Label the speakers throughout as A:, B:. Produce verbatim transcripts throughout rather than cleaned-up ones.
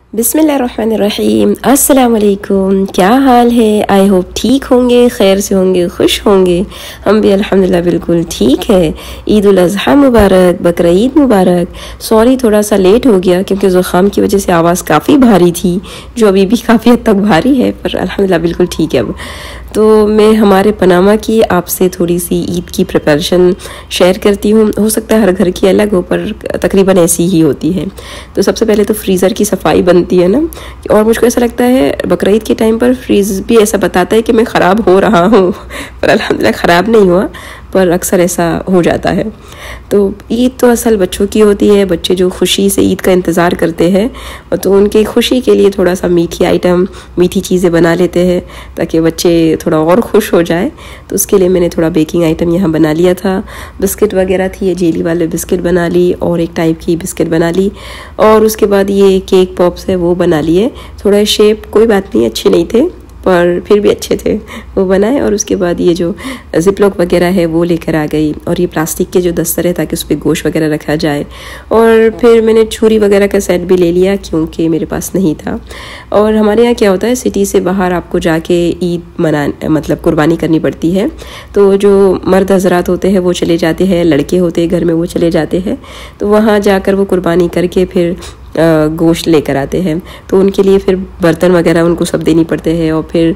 A: बिस्मिल्लाहिर्रहमानिर्रहीम। अस्सलाम वालेकुम। क्या हाल है? आई होप ठीक होंगे, खैर से होंगे, खुश होंगे। हम भी अल्हम्दुलिल्लाह बिल्कुल ठीक है। ईद उल अज़हा मुबारक, बकरा ईद मुबारक। सॉरी थोड़ा सा लेट हो गया क्योंकि ज़ुकाम की वजह से आवाज़ काफ़ी भारी थी, जो अभी भी काफ़ी हद तक भारी है, पर अल्हम्दुलिल्लाह बिल्कुल ठीक है अब। तो मैं हमारे पनामा की आपसे थोड़ी सी ईद की प्रिपरेशन शेयर करती हूँ। हो सकता है हर घर की अलग हो, पर तकरीबन ऐसी ही होती है। तो सबसे पहले तो फ्रीज़र की सफाई बनती है ना, और मुझको ऐसा लगता है बकरा ईद के टाइम पर फ्रीज़ भी ऐसा बताता है कि मैं ख़राब हो रहा हूँ, पर अल्हम्दुलिल्लाह ख़राब नहीं हुआ, पर अक्सर ऐसा हो जाता है। तो ईद तो असल बच्चों की होती है, बच्चे जो खुशी से ईद का इंतज़ार करते हैं, तो उनकी खुशी के लिए थोड़ा सा मीठी आइटम, मीठी चीज़ें बना लेते हैं ताकि बच्चे थोड़ा और खुश हो जाए। तो उसके लिए मैंने थोड़ा बेकिंग आइटम यहाँ बना लिया था। बिस्किट वगैरह थी, ये जेली वाले बिस्किट बना ली और एक टाइप की बिस्किट बना ली, और उसके बाद ये केक पॉप्स है वो बना लिए। थोड़ा शेप कोई बात नहीं, अच्छे नहीं थे पर फिर भी अच्छे थे, वो बनाए। और उसके बाद ये जो जिपलॉक वगैरह है वो लेकर आ गई, और ये प्लास्टिक के जो दस्तर है ताकि उस पर गोश्त वगैरह रखा जाए। और फिर मैंने छुरी वगैरह का सेट भी ले लिया क्योंकि मेरे पास नहीं था। और हमारे यहाँ क्या होता है, सिटी से बाहर आपको जाके ईद मना मतलब कुर्बानी करनी पड़ती है। तो जो मर्द हजरात होते हैं वो चले जाते हैं, लड़के होते हैं घर में वो चले जाते हैं, तो वहाँ जाकर वो कुर्बानी करके फिर गोश्त लेकर आते हैं। तो उनके लिए फिर बर्तन वगैरह उनको सब देनी पड़ते हैं, और फिर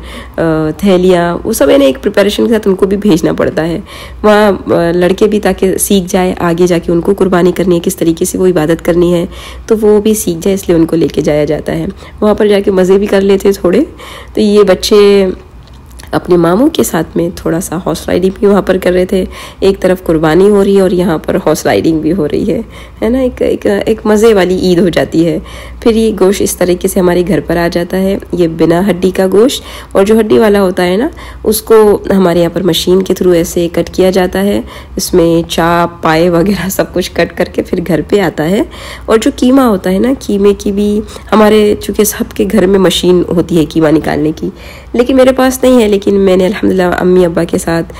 A: थैलियाँ वो सब यानी एक प्रिपरेशन के साथ उनको भी भेजना पड़ता है वहाँ लड़के भी, ताकि सीख जाए आगे जाके उनको कुर्बानी करनी है, किस तरीके से वो इबादत करनी है, तो वो भी सीख जाए, इसलिए उनको लेके जाया जाता है। वहाँ पर जाके मज़े भी कर लेते थोड़े। तो ये बच्चे अपने मामू के साथ में थोड़ा सा हॉर्स राइडिंग भी वहाँ पर कर रहे थे। एक तरफ कुर्बानी हो रही है और यहाँ पर हॉर्स राइडिंग भी हो रही है है ना, एक एक, एक मज़े वाली ईद हो जाती है। फिर ये गोश्त इस तरीके से हमारे घर पर आ जाता है, ये बिना हड्डी का गोश्त, और जो हड्डी वाला होता है ना उसको हमारे यहाँ पर मशीन के थ्रू ऐसे कट किया जाता है। इसमें चाप पाए वगैरह सब कुछ कट करके फिर घर पे आता है। और जो कीमा होता है ना, कीमे की भी हमारे चूँकि सबके घर में मशीन होती है कीमा निकालने की, लेकिन मेरे पास नहीं है। लेकिन मैंने अल्हम्दुलिल्लाह अम्मी अब्बा के साथ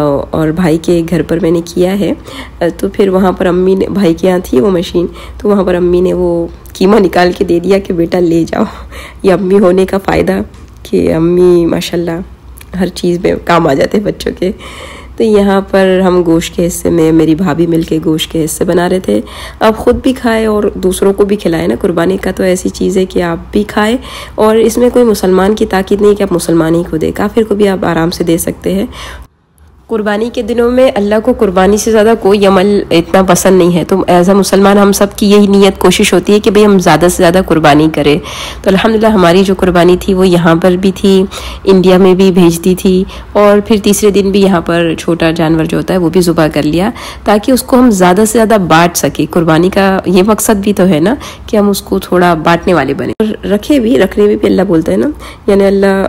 A: और भाई के घर पर मैंने किया है। तो फिर वहाँ पर अम्मी ने, भाई के यहाँ थी वो मशीन, तो वहाँ पर अम्मी ने वो कीमा निकाल के दे दिया कि बेटा ले जाओ। ये अम्मी होने का फ़ायदा कि अम्मी माशाल्लाह हर चीज़ में काम आ जाते हैं बच्चों के। तो यहाँ पर हम गोश्त के हिस्से में मेरी भाभी मिलके गोश्त के हिस्से बना रहे थे। अब ख़ुद भी खाए और दूसरों को भी खिलाए ना। कुर्बानी का तो ऐसी चीज़ है कि आप भी खाए, और इसमें कोई मुसलमान की ताकीद नहीं कि आप मुसलमान ही को दे, काफिर को भी आप आराम से दे सकते हैं। कुर्बानी के दिनों में अल्लाह को कुर्बानी से ज़्यादा कोई अमल इतना पसंद नहीं है। तो एज अ मुसलमान हम सब की यही नीयत कोशिश होती है कि भाई हम ज़्यादा से ज़्यादा कुर्बानी करें। तो अल्हम्दुलिल्लाह हमारी जो कुर्बानी थी वो यहाँ पर भी थी, इंडिया में भी भेज दी थी, और फिर तीसरे दिन भी यहाँ पर छोटा जानवर जो होता है वो भी ज़ुबह कर लिया, ताकि उसको हम ज़्यादा से ज़्यादा बांट सके। कुर्बानी का ये मकसद भी तो है ना कि हम उसको थोड़ा बांटने वाले बने, और रखे भी, रखने में भी अल्लाह बोलता है ना, यानी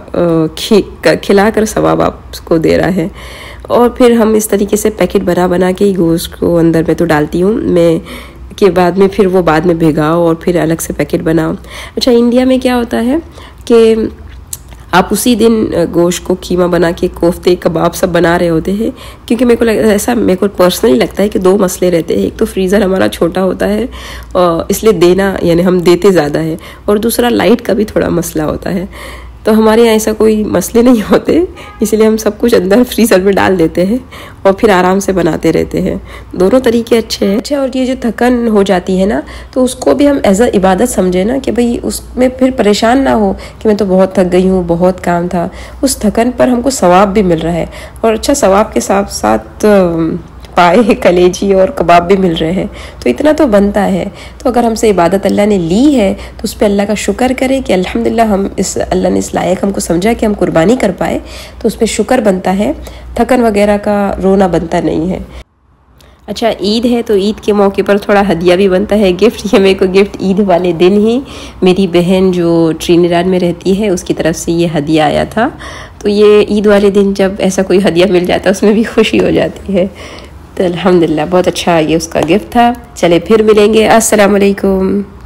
A: अल्लाह खिला कर सवाब आपको दे रहा है। और फिर हम इस तरीके से पैकेट बना बना के गोश्त को अंदर में तो डालती हूँ मैं, के बाद में फिर वो बाद में भिगाओ और फिर अलग से पैकेट बनाओ। अच्छा, इंडिया में क्या होता है कि आप उसी दिन गोश्त को कीमा बना के कोफ्ते कबाब सब बना रहे होते हैं, क्योंकि मेरे को लग, ऐसा मेरे को पर्सनली लगता है कि दो मसले रहते हैं। एक तो फ्रीज़र हमारा छोटा होता है और इसलिए देना यानी हम देते ज़्यादा है, और दूसरा लाइट का भी थोड़ा मसला होता है। तो हमारे यहाँ ऐसा कोई मसले नहीं होते, इसलिए हम सब कुछ अंदर फ्रीज़र में डाल देते हैं और फिर आराम से बनाते रहते हैं। दोनों तरीके अच्छे हैं। अच्छा, और ये जो थकन हो जाती है ना, तो उसको भी हम एज अ इबादत समझे ना, कि भाई उसमें फिर परेशान ना हो कि मैं तो बहुत थक गई हूँ, बहुत काम था। उस थकन पर हमको सवाब भी मिल रहा है, और अच्छा सवाब के साथ साथ पाए कलेजी और कबाब भी मिल रहे हैं, तो इतना तो बनता है। तो अगर हमसे इबादत अल्लाह ने ली है तो उस पर अल्लाह का शुक्र करें कि अल्हम्दुलिल्लाह हम इस अल्लाह ने इस लायक हमको समझा कि हम कुर्बानी कर पाए, तो उस पर शुक्र बनता है, थकन वगैरह का रोना बनता नहीं है। अच्छा, ईद है तो ईद के मौके पर थोड़ा हदिया भी बनता है, गिफ्ट। ये मेरे को गिफ्ट ईद वाले दिन ही मेरी बहन जो ट्रिनिडाद में रहती है उसकी तरफ से ये हदिया आया था। तो ये ईद वाले दिन जब ऐसा कोई हदिया मिल जाता है उसमें भी खुशी हो जाती है। तो अल्हम्दुलिल्लाह बहुत अच्छा ये उसका गिफ्ट था। चले फिर मिलेंगे। अस्सलाम वालेकुम।